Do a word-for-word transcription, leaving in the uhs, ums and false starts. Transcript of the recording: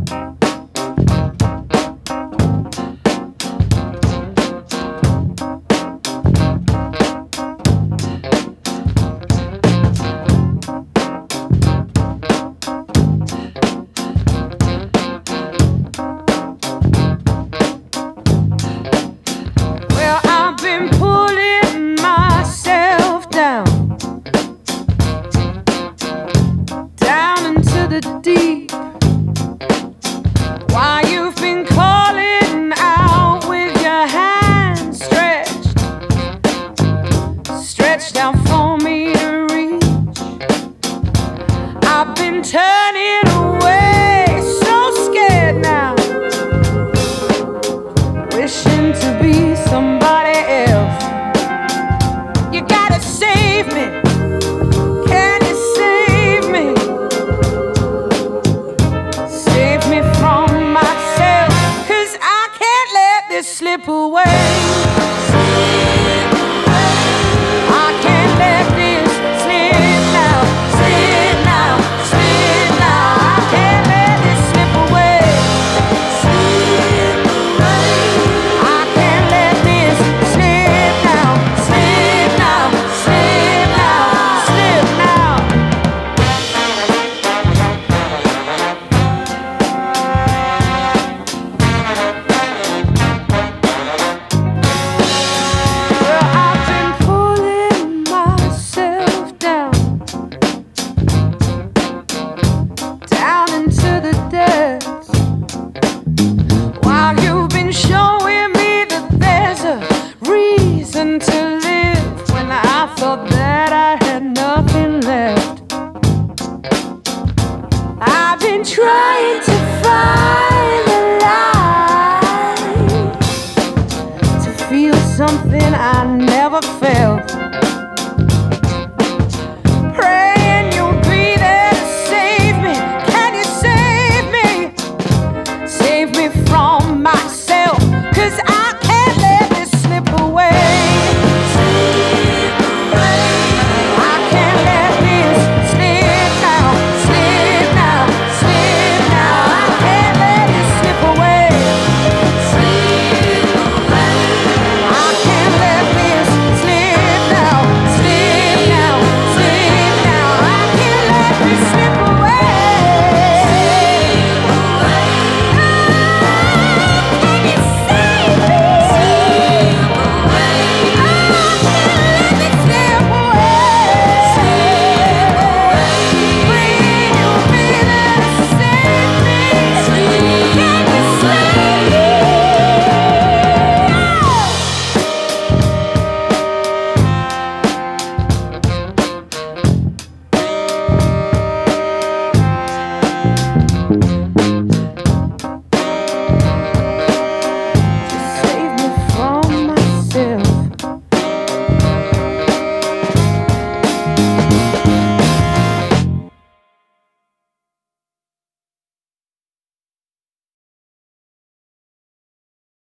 The deep, while you've been calling out with your hands stretched, stretched out for me to reach. I've been turning away, so scared now, wishing to be somebody else. You gotta save me. Slip away. I can't let this slip now, slip now, slip now. I can't let this slip away. I can't let this slip now, slip now, slip now, slip now. While you've been showing me that there's a reason to live, when I thought that I had nothing left. I've been trying to find a light, to feel something I never felt.